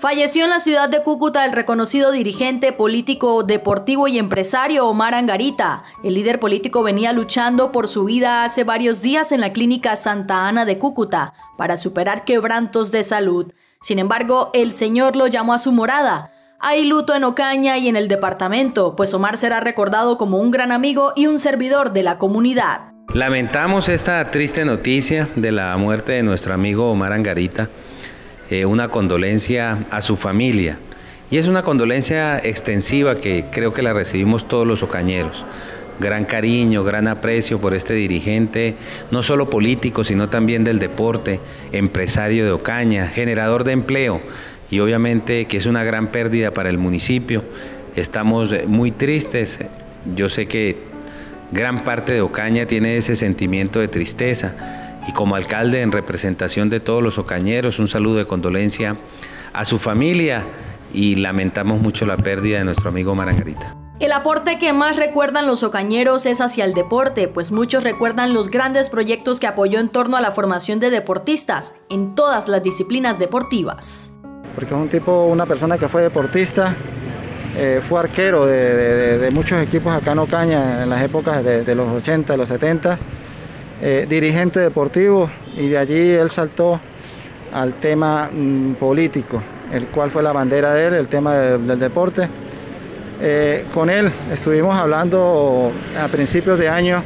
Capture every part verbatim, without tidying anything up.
Falleció en la ciudad de Cúcuta el reconocido dirigente político, deportivo y empresario Omar Angarita. El líder político venía luchando por su vida hace varios días en la clínica Santa Ana de Cúcuta para superar quebrantos de salud. Sin embargo, el señor lo llamó a su morada. Hay luto en Ocaña y en el departamento, pues Omar será recordado como un gran amigo y un servidor de la comunidad. Lamentamos esta triste noticia de la muerte de nuestro amigo Omar Angarita. Eh, una condolencia a su familia, y es una condolencia extensiva que creo que la recibimos todos los ocañeros. Gran cariño, gran aprecio por este dirigente, no solo político, sino también del deporte, empresario de Ocaña, generador de empleo, y obviamente que es una gran pérdida para el municipio. Estamos muy tristes. Yo sé que gran parte de Ocaña tiene ese sentimiento de tristeza, y como alcalde en representación de todos los ocañeros, un saludo de condolencia a su familia, y lamentamos mucho la pérdida de nuestro amigo Omar Angarita. El aporte que más recuerdan los ocañeros es hacia el deporte, pues muchos recuerdan los grandes proyectos que apoyó en torno a la formación de deportistas en todas las disciplinas deportivas. Porque es un tipo, una persona que fue deportista, eh, fue arquero de, de, de muchos equipos acá en Ocaña en las épocas de, de los ochenta, de los setenta. Eh, dirigente deportivo, y de allí él saltó al tema mmm, político, el cual fue la bandera de él, el tema de, del deporte. Eh, con él estuvimos hablando a principios de año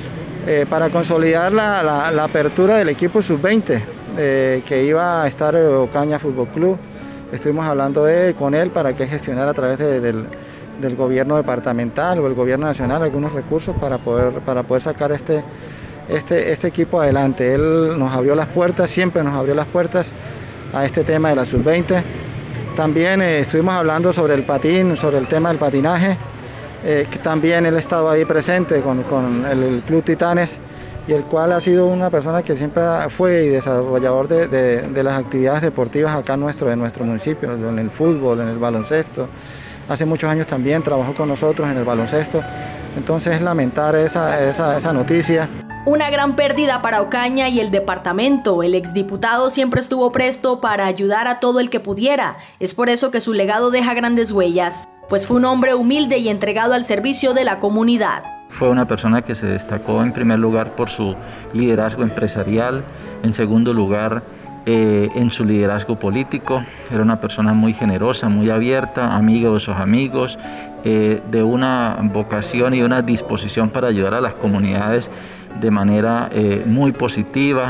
eh, para consolidar la, la, la apertura del equipo sub veinte eh, que iba a estar en Ocaña Fútbol Club. Estuvimos hablando de, con él para que gestionara a través de, del, del gobierno departamental o el gobierno nacional algunos recursos para poder, para poder sacar este Este, este equipo adelante. Él nos abrió las puertas, siempre nos abrió las puertas a este tema de la sub veinte. También eh, estuvimos hablando sobre el patín, sobre el tema del patinaje, eh, que también él ha estado ahí presente con, con el, el Club Titanes, y el cual ha sido una persona que siempre fue y desarrollador de, de, de las actividades deportivas acá nuestro, en nuestro municipio, en el fútbol, en el baloncesto. Hace muchos años también trabajó con nosotros en el baloncesto. Entonces es lamentar esa, esa, esa noticia. Una gran pérdida para Ocaña y el departamento. El exdiputado siempre estuvo presto para ayudar a todo el que pudiera. Es por eso que su legado deja grandes huellas, pues fue un hombre humilde y entregado al servicio de la comunidad. Fue una persona que se destacó en primer lugar por su liderazgo empresarial, en segundo lugar eh, en su liderazgo político. Era una persona muy generosa, muy abierta, amigo de sus amigos, eh, de una vocación y una disposición para ayudar a las comunidades de manera eh, muy positiva.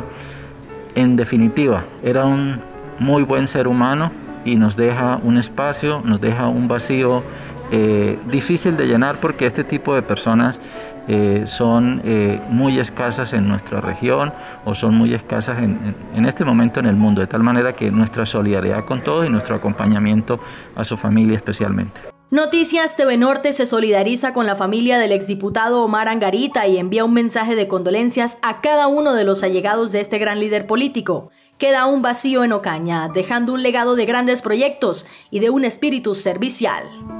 En definitiva, era un muy buen ser humano y nos deja un espacio, nos deja un vacío eh, difícil de llenar, porque este tipo de personas eh, son eh, muy escasas en nuestra región, o son muy escasas en, en, en este momento en el mundo, de tal manera que nuestra solidaridad con todos y nuestro acompañamiento a su familia especialmente. Noticias T V Norte se solidariza con la familia del exdiputado Omar Angarita y envía un mensaje de condolencias a cada uno de los allegados de este gran líder político. Queda un vacío en Ocaña, dejando un legado de grandes proyectos y de un espíritu servicial.